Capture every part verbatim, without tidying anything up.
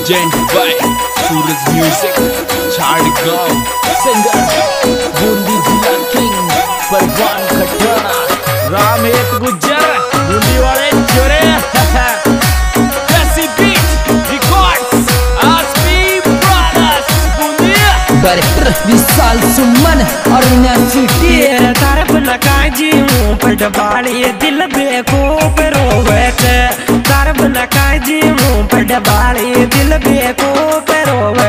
Present by Suraj music Jhadgaon singer Bundi जिला king परवान खटाना रामेत गुज्जर बूंदी वाले जोरे कैसी बीट रिकॉर्ड्स आसमी ब्रदर्स बूंदी डायरेक्टर विशाल सुमन और सिटी तरफ नकाजी मुंह पर डबाड़ी दिल बेकूफ रोवे तरफ नकाजी मुंह पर डबाड़ी दिल बेकूफ रोवे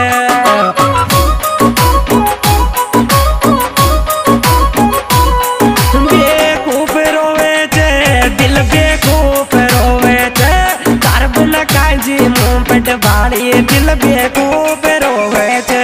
बेकूफ रोवे दिल बेकूफ रोवे तरफ नकाजी मुंह पर डबाड़ी दिल बेकूफ रोवे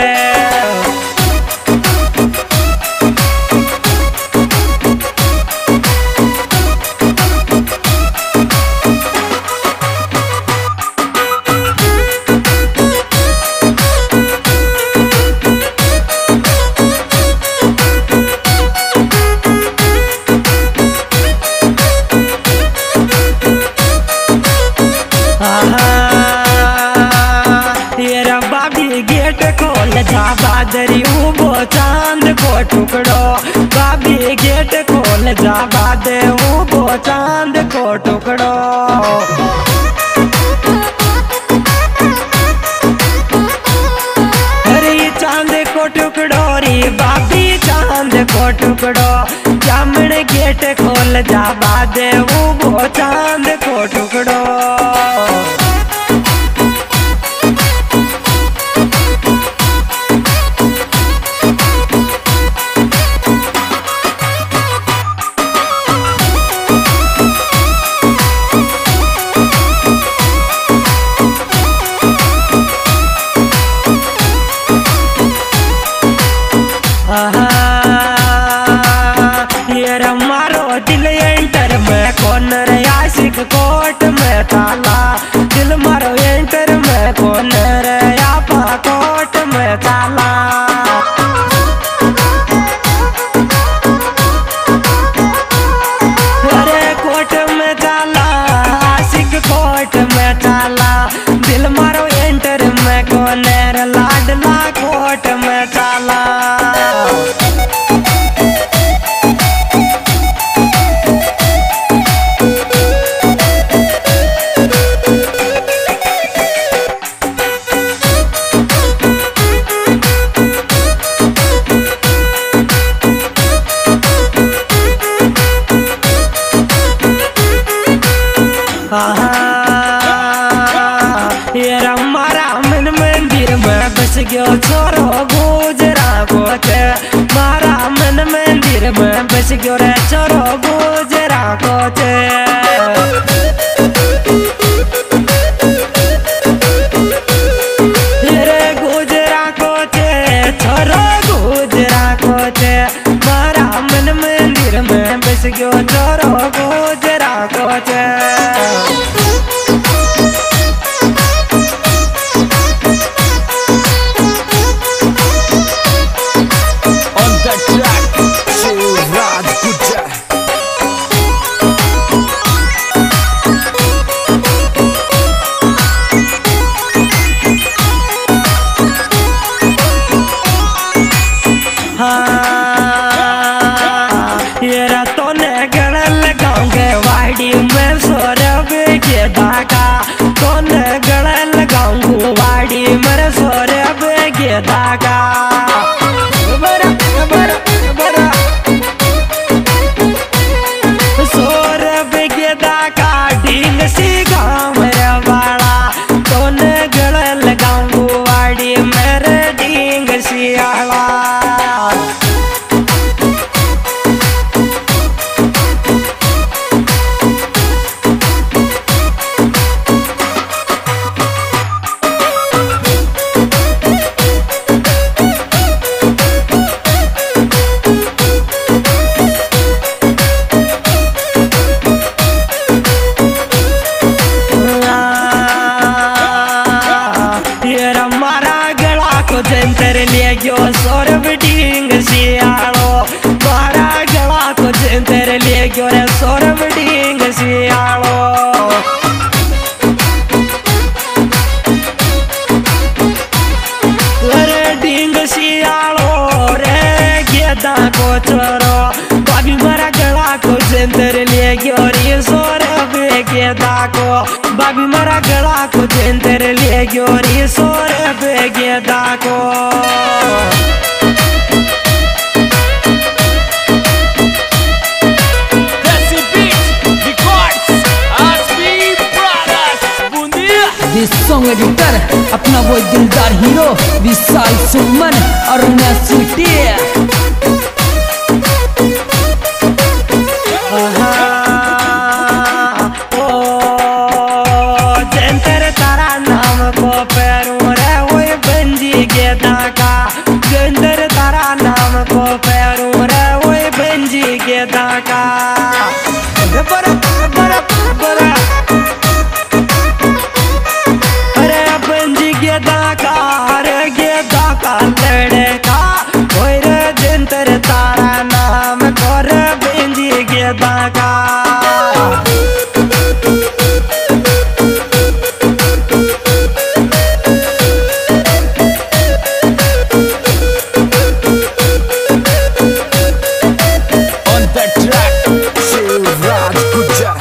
गेट खोल जा बादरी उबो चांद को टुकड़ो बाबी गेट खोल जा बादे उबो चांद को टुकड़ो अरे चांद को टुकड़ो रे बाबी चांद को टुकड़ो जामण गेट खोल जा बादे उबो चांद को टुकड़ो मारो दिल एंटर में कौन रे आशिक कोट में ताला दिल मारो एंटर में कौन रे आपा कोट में ताला अरे कोट में ताला आशिक कोट में ताला दिल मारो एंटर में कौन रे लाडला कोट में ताला रामन मंदिर में बस गयो छोरो गुजरा कोचे मारा मन मंदिर में बस गयो रे छोरो गुजरा कोचे रे गुजरा कोचे छोरो गुजरा कोचे मारा मन मंदिर में बस गयो छोरो गुजरा कोचे वाड़ी में सौरभ के धागा कौन गड़ा लगाऊंगू वाड़ी में सौरभ के धागा सौरभ के धागा ढींग सी गाँव वाला कौन गड़ा लगाऊंगू वाड़ी मेरे ढींग सी आला जंतर ले गयो सौरभ ढींग सियालो मारा गला को जंतर ले गयो रे सौरभ ढींग सियालो छोरो भाभी मारा गला को जेंदर ले गयो रे सौ रुपए के दाको भाभी मारा गला को जेंदर ले गयो रे सौ रुपए के दाको सॉन्ग एडिटर अपना वो दिलदार हीरो विशाल सुमन और सिटी जेंतर तारा नाम को पैरों रे वो बंजी के दाका जेंतर तारा नाम को पैरों रे वो बंजी के दाका बड़ा बड़ा बड़ा लड़का और जंतर तारा नाम कर बेंजी के दाका On the track, Shivraj Gujar.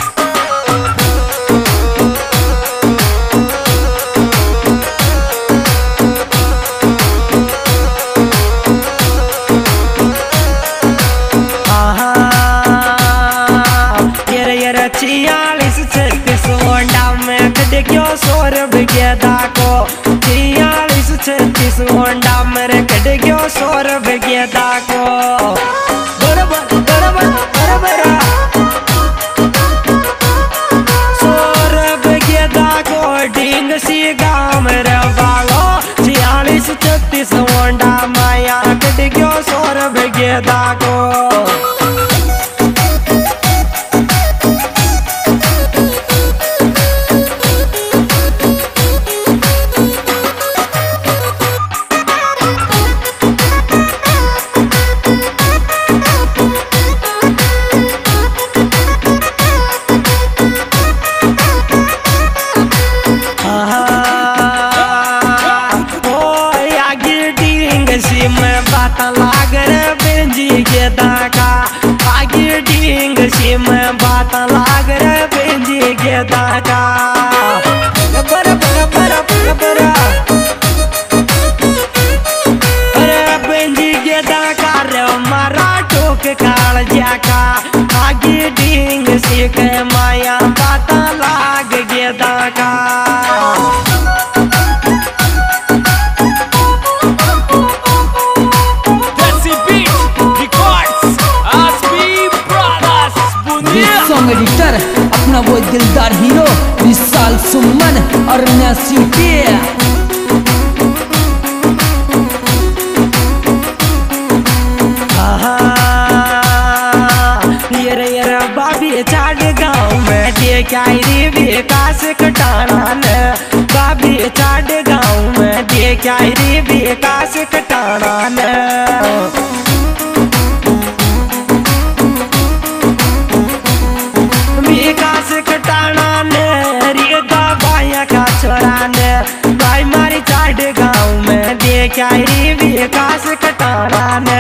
छियालीस छत्तीस होंडा में कट क्यों सौ रुपए के दाको छियालीस छत्तीस होंडा में कट क्यों सौ रुपए के दाको बराबर बराबर बराबर सौ रुपए के दाको डिंग सी गाँव में रवालो छियालीस छत्तीस होंडा माया कट क्यों सौ रुपए के दाको में बात लाग रे बेंजी के दाका आगे डिंग सी में बात लाग रे बेंजी के दाका बरा बरा बरा बरा अरे बेंजी के दाका रे मारा टोक काल जाका आगे डिंग सी के माया बात लाग के दाका सॉन्ग एडिटर अपना वो दिलदार हीरो विशाल सुमन और सिटी बाबी चाट गाँव में देखाई विकास कटाना ने बाबी चाट गाँव में देखाई विकास कटाना ने विकास कटाना ने रिगा बाया का छोरा ने भाई मारी चाट गाँव में देखाई विकास कटाना ने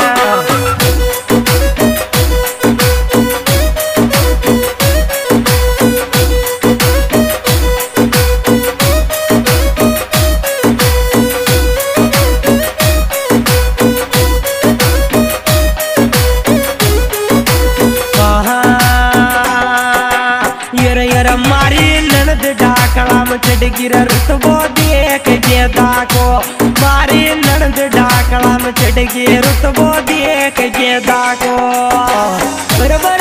मारी ननद डाकला में चढ़ गिरा रुतबो देख के दाको मारी ननद डाकला में चढ़ गिरा रुतबो देख के दाको बराबर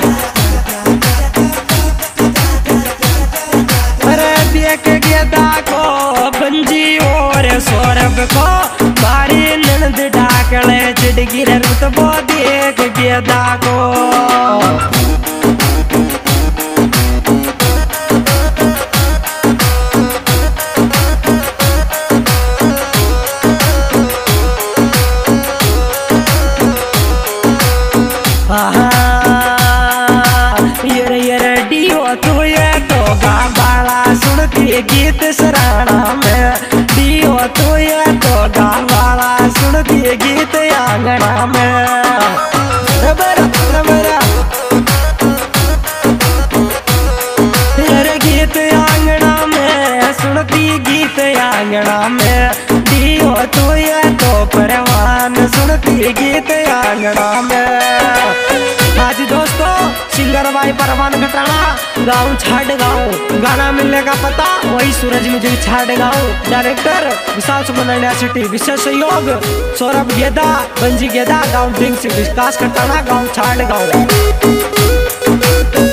अरे देख के दाको बंजी और सौरभ को मारी ननद डाकले चढ़ गिरा रुतबो देख के दाको गीत सराना में दियो तो ये तो गावाला सुनती गीत आंगना में। सुनती गीत आंगना में। आज दोस्तों सिंगर भाई परवान घटाना गाँव छाड़ गाँव, गाना मिलने का पता वही सूरज म्यूजिक छाड़ गाँव। डायरेक्टर विशाल सुमन सिटी, विशेष सहयोग सौरभ गेदा, बंजी गेदा, गाँव ढिंग से विकास घटाना गाँव छाड़ गाँव।